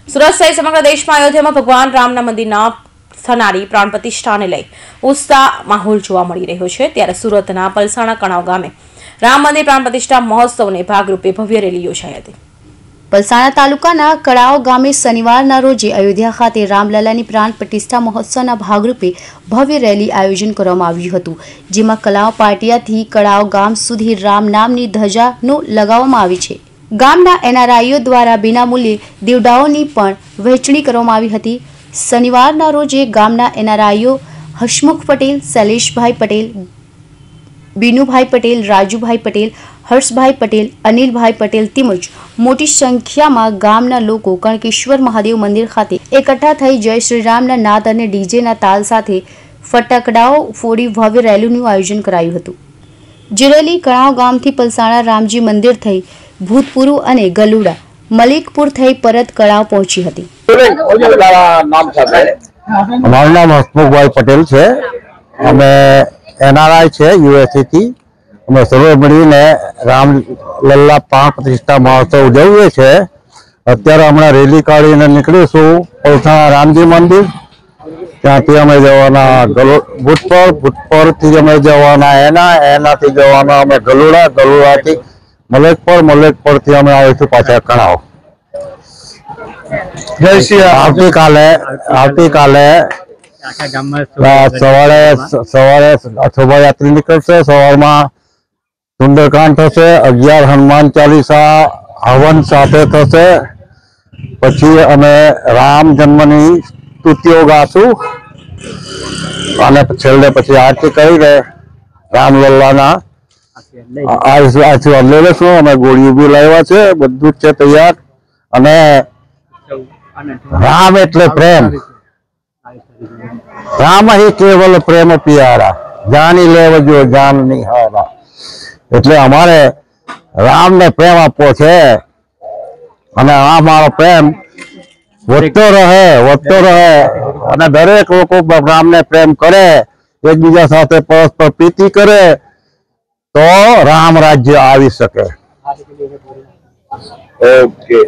સુરત સહિત સમગ્ર દેશમાં અયોધ્યામાં ભગવાન રામના મંદિરના થનારી પ્રાણ પ્રતિષ્ઠાને લઈ ઉત્સાહ માહોલ જોવા મળી રહ્યો છે। ત્યારે સુરતના પલસાણા કણાવ ગામે રામ મંદિર પ્રાણ પ્રતિષ્ઠા મહોત્સવને ભાગરૂપે ભવ્ય રેલી યોજાઈ હતી। પલસાણા તાલુકાના કડાવ ગામે શનિવારના રોજે અયોધ્યા ખાતે રામલલાની પ્રાણ પ્રતિષ્ઠા મહોત્સવના ભાગરૂપે ભવ્ય રેલી આયોજન કરવામાં આવ્યું હતું, જેમાં કલાવ પાટિયાથી કડાવ ગામ સુધી રામ નામની ધજાનો લગાવવામાં આવી છે। ગામના એનઆરઆઈઓ દ્વારા વિનામૂલ્યે દીવડાઓની પણ વહેંચણી કરવામાં આવી હતી। શનિવારના રોજે ગામના એનઆરઆઈઓ હસમુખ પટેલ, શૈલેષભાઈ પટેલ, બીનુભાઈ પટેલ, રાજુભાઈ પટેલ, હર્ષભાઈ પટેલ, અનિલભાઈ પટેલ તેમજ મોટી સંખ્યામાં ગામના લોકો કણકેશ્વર મહાદેવ મંદિર ખાતે એકઠા થઈ જય શ્રી રામના નાદ અને ડીજેના તાલ સાથે ફટાકડાઓ ફોડી ભવ્ય રેલીનું આયોજન કરાયું હતું। જે રેલી કણાવ ગામથી પલસાણા રામજી મંદિર થઈ ભૂતપુર અને ગલુડા મલિકપુર થઈ પરત કડાવ પહોંચી હતી। અમારું નામ હસમુખભાઈ પટેલ છે। અમે એનઆરઆઈ છે યુએસએ થી। અમે સર્વે મળીને રામલલ્લા પ્રાણ પ્રતિષ્ઠા મહોત્સવ ઉજવીએ છીએ। અત્યારે હમણાં રેલી કાઢીને નીકળીશું પલસાણા રામજી મંદિર, ત્યાંથી અમે જવાના ભૂતપુરથી અમે જવાના એનાથી જવાના અમે ગલુડાથી મલેકપુરથી અમે આવીશું પાછા કણાવ। જય શ્રી આવતીકાલે સવારે શોભાયાત્રી નીકળશે। સવારમાં સુંદરકાંડ થશે, 11 હનુમાન ચાલીસા હવન સાથે થશે। પછી અમે રામ જન્મની સ્તુતિઓ ગાશું અને છેલ્લે પછી આરતી કરીને રામલલ્લાના આશીર્વાદ લઈ લઈશું। અમે ગોળીઓ બી લાવ્યા છે, બધું જ છે તૈયાર। અને રામ એટલે પ્રેમ, રામ ही केवल प्रेम प्यारा, जानी लेवजो जान निहारा। એટલે અમારે રામને પ્રેમ આપવો છે અને આ મારો પ્રેમ વધતો રહે અને દરેક લોકો રામને પ્રેમ કરે, એકબીજા સાથે પરસ્પર પ્રીતિ કરે તો રામ રાજ્ય આવી શકે। ઓકે,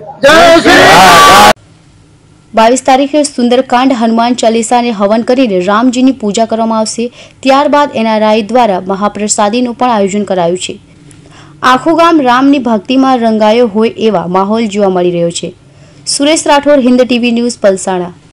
22 તારીખે સુંદરકાંડ હનુમાન ચાલીસાને હવન કરીને રામજીની પૂજા કરવામાં આવશે। ત્યારબાદ એનઆરઆઈ દ્વારા મહાપ્રસાદીનું પણ આયોજન કરાયું છે। આખું ગામ રામની ભક્તિમાં રંગાયો હોય એવા માહોલ જોવા મળી રહ્યો છે। Suresh Rathod, Hind TV news, Palsana.